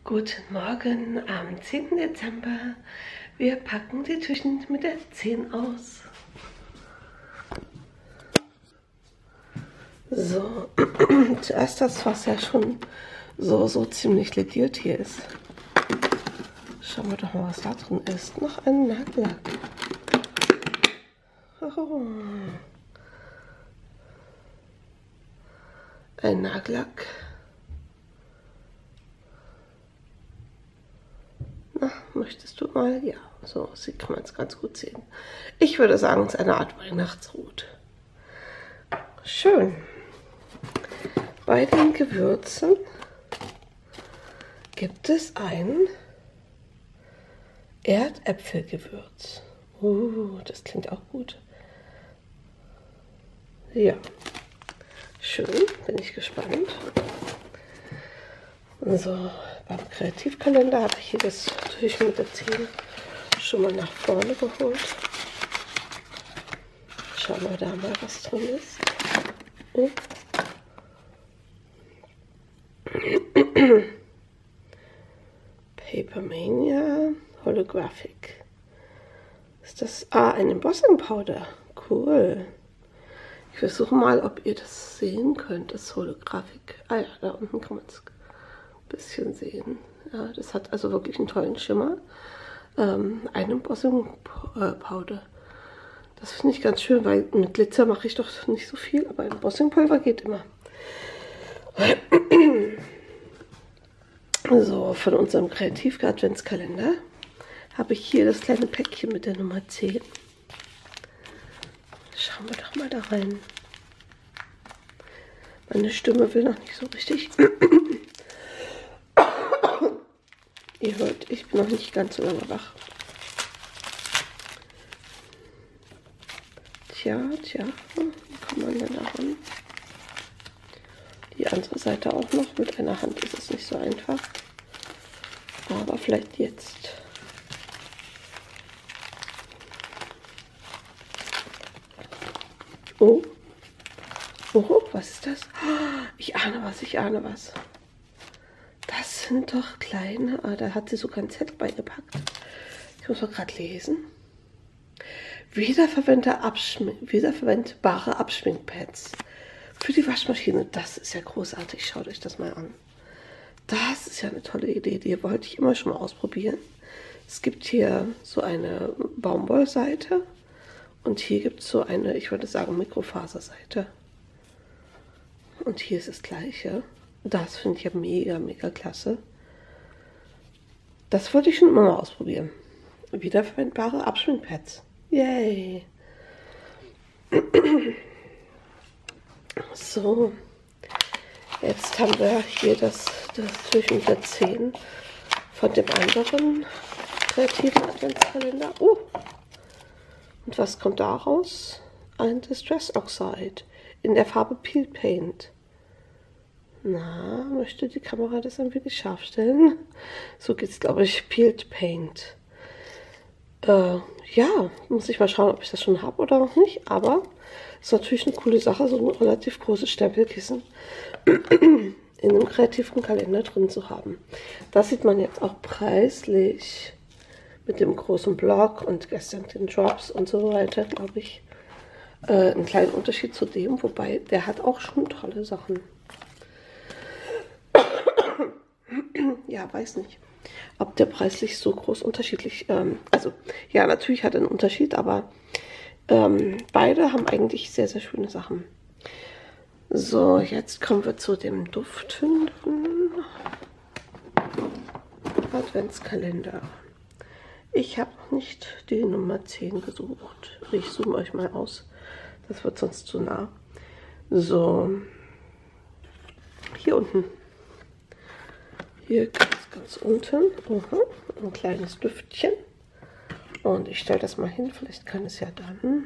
Guten Morgen am 10. Dezember. Wir packen die Türchen mit der 10 aus. So, zuerst das, was ja schon so ziemlich lediert hier ist. Schauen wir doch mal, was da drin ist. Noch ein Nagellack. Oh. Ein Nagellack. Na, möchtest du mal? Ja, so kann man es ganz gut sehen. Ich würde sagen, es ist eine Art Weihnachtsrot. Schön. Bei den Gewürzen gibt es ein Erdäpfelgewürz. Das klingt auch gut. Ja, schön, bin ich gespannt. So, beim Kreativkalender habe ich hier das Türchen mit der 10 schon mal nach vorne geholt. Schauen wir da mal, was drin ist. Oh. Papermania Holographic. Ist das? ein Embossing Powder. Cool. Ich versuche mal, ob ihr das sehen könnt, das Holographic. Ja, da unten kann man es ein bisschen sehen. Ja, das hat also wirklich einen tollen Schimmer. Ein Embossing Powder. Das finde ich ganz schön, weil mit Glitzer mache ich doch nicht so viel, aber Embossing-Pulver geht immer. So, von unserem Kreativ-Adventskalender habe ich hier das kleine Päckchen mit der Nummer 10. Schauen wir doch mal da rein. Meine Stimme will noch nicht so richtig. Ihr hört, ich bin noch nicht ganz so lange wach. Tja, wie kommt man denn da ran? Die andere Seite auch noch. Mit einer Hand ist es nicht so einfach. Aber vielleicht jetzt. Oh, was ist das? Ich ahne was. Das sind doch kleine, da hat sie sogar ein Zettel beigepackt. Ich muss mal gerade lesen. Wiederverwendbare Abschminkpads für die Waschmaschine. Das ist ja großartig. Schaut euch das mal an. Das ist ja eine tolle Idee. Die wollte ich immer schon mal ausprobieren. Es gibt hier so eine Baumwollseite und hier gibt es so eine, ich würde sagen, Mikrofaserseite. Und hier ist das gleiche. Das finde ich ja mega klasse. Das wollte ich schon immer mal ausprobieren. Wiederverwendbare Abschminkpads. Yay! So, jetzt haben wir hier das Türchen mit der 10 von dem anderen kreativen Adventskalender. Und was kommt daraus? Ein Distress Oxide in der Farbe Peel Paint. Na, möchte die Kamera das ein wenig scharf stellen? So geht es, glaube ich, Peeled Paint. Ja, muss ich mal schauen, ob ich das schon habe oder noch nicht. Aber es ist natürlich eine coole Sache, so ein relativ großes Stempelkissen in einem kreativen Kalender drin zu haben. Das sieht man jetzt auch preislich mit dem großen Block und gestern den Drops und so weiter, glaube ich. Einen kleinen Unterschied zu dem, wobei der hat auch schon tolle Sachen. Ja, weiß nicht, ob der preislich so groß unterschiedlich, also ja, natürlich hat er einen Unterschied, aber beide haben eigentlich sehr schöne Sachen. So, jetzt kommen wir zu dem duftenden Adventskalender. Ich habe noch nicht die Nummer 10 gesucht. Ich zoome euch mal aus, das wird sonst zu nah. So, hier unten. Hier ganz unten, ein kleines Düftchen. Und ich stelle das mal hin, vielleicht kann es ja dann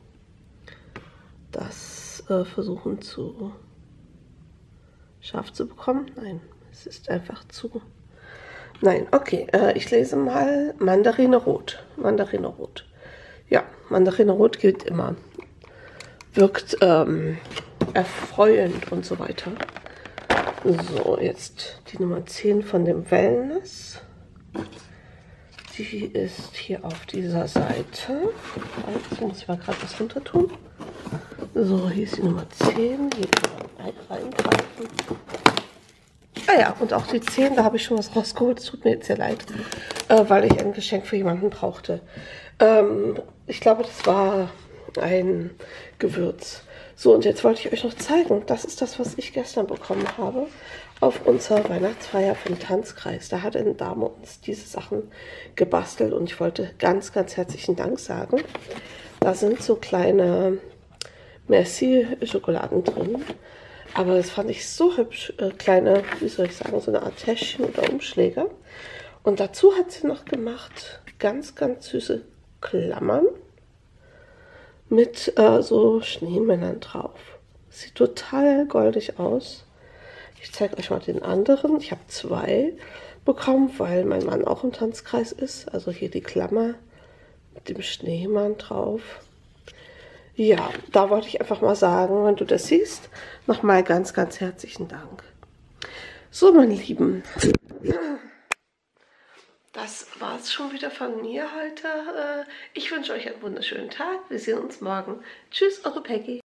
das versuchen zu scharf zu bekommen. Nein, es ist einfach zu... Nein, okay, ich lese mal Mandarine Rot. Mandarine Rot. Ja, Mandarine Rot gilt immer. Wirkt erfreuend und so weiter. So, jetzt die Nummer 10 von dem Wellness. Die ist hier auf dieser Seite. Jetzt muss ich mal gerade was runter tun. So, hier ist die Nummer 10. Hier kann man reingreifen. Ah ja, und auch die 10, da habe ich schon was rausgeholt. Es tut mir jetzt sehr leid, weil ich ein Geschenk für jemanden brauchte. Ich glaube, das war ein Gewürz. So, und jetzt wollte ich euch noch zeigen. Das ist das, was ich gestern bekommen habe auf unserer Weihnachtsfeier vom Tanzkreis. Da hat eine Dame uns diese Sachen gebastelt und ich wollte ganz, ganz herzlichen Dank sagen. Da sind so kleine Merci-Schokoladen drin. Aber das fand ich so hübsch, kleine, wie soll ich sagen, so eine Art Täschchen oder Umschläge. Und dazu hat sie noch gemacht ganz, ganz süße Klammern mit so Schneemännern drauf. Sieht total goldig aus. Ich zeige euch mal den anderen. Ich habe 2 bekommen, weil mein Mann auch im Tanzkreis ist. Also hier die Klammer mit dem Schneemann drauf. Ja, da wollte ich einfach mal sagen, wenn du das siehst, nochmal ganz, ganz herzlichen Dank. So, meine Lieben, das war es schon wieder von mir heute. Ich wünsche euch einen wunderschönen Tag. Wir sehen uns morgen. Tschüss, eure Peggy.